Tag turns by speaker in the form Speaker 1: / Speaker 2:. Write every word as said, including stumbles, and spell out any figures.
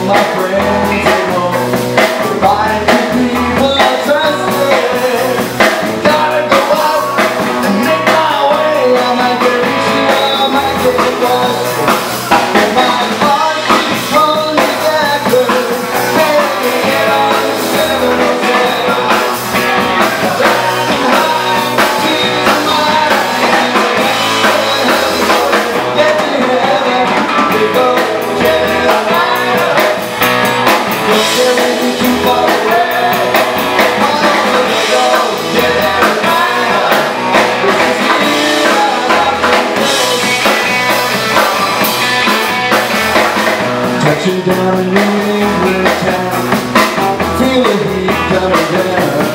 Speaker 1: my friends at home. Find the people I trusted. Gotta go out and make my way. I might get reached, I might get busted. And my heart keeps pulling me backward. Making it on the seven oh seven. Driving high, tears in my eyes. Get to heaven, we go. Touching down in New England town, feel the heat coming down.